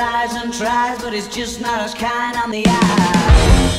tries and tries, but it's just not as kind on the eye.